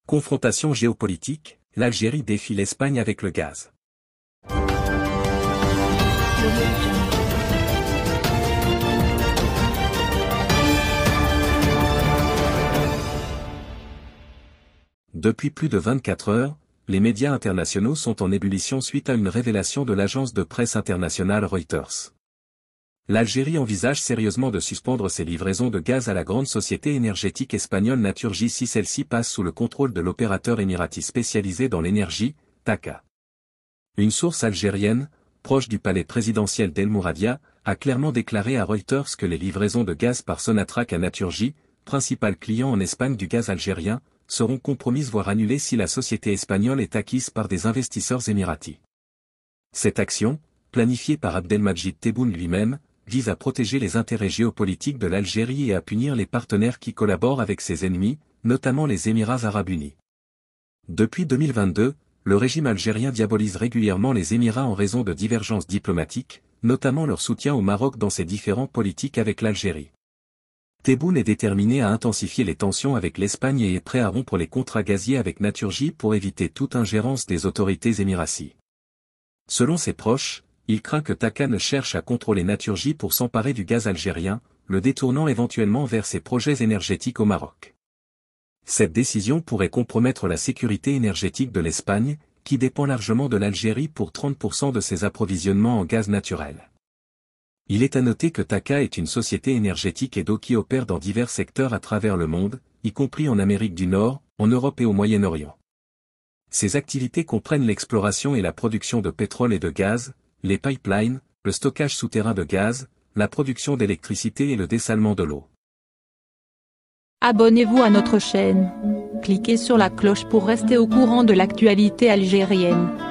Confrontation géopolitique, l'Algérie défie l'Espagne avec le gaz. Depuis plus de 24 heures, les médias internationaux sont en ébullition suite à une révélation de l'agence de presse internationale Reuters. L'Algérie envisage sérieusement de suspendre ses livraisons de gaz à la grande société énergétique espagnole Naturgy si celle-ci passe sous le contrôle de l'opérateur émirati spécialisé dans l'énergie, TAQA. Une source algérienne, proche du palais présidentiel d'El Mouradia, a clairement déclaré à Reuters que les livraisons de gaz par Sonatrach à Naturgy, principal client en Espagne du gaz algérien, seront compromises voire annulées si la société espagnole est acquise par des investisseurs émiratis. Cette action, planifiée par Abdelmadjid Tebboune lui-même, vise à protéger les intérêts géopolitiques de l'Algérie et à punir les partenaires qui collaborent avec ses ennemis, notamment les Émirats arabes unis. Depuis 2022, le régime algérien diabolise régulièrement les Émirats en raison de divergences diplomatiques, notamment leur soutien au Maroc dans ses différentes politiques avec l'Algérie. Tebboune est déterminé à intensifier les tensions avec l'Espagne et est prêt à rompre les contrats gaziers avec Naturgy pour éviter toute ingérence des autorités émiraties. Selon ses proches, il craint que TAQA ne cherche à contrôler Naturgy pour s'emparer du gaz algérien, le détournant éventuellement vers ses projets énergétiques au Maroc. Cette décision pourrait compromettre la sécurité énergétique de l'Espagne, qui dépend largement de l'Algérie pour 30% de ses approvisionnements en gaz naturel. Il est à noter que TAQA est une société énergétique et d'eau qui opère dans divers secteurs à travers le monde, y compris en Amérique du Nord, en Europe et au Moyen-Orient. Ses activités comprennent l'exploration et la production de pétrole et de gaz, les pipelines, le stockage souterrain de gaz, la production d'électricité et le dessalement de l'eau. Abonnez-vous à notre chaîne. Cliquez sur la cloche pour rester au courant de l'actualité algérienne.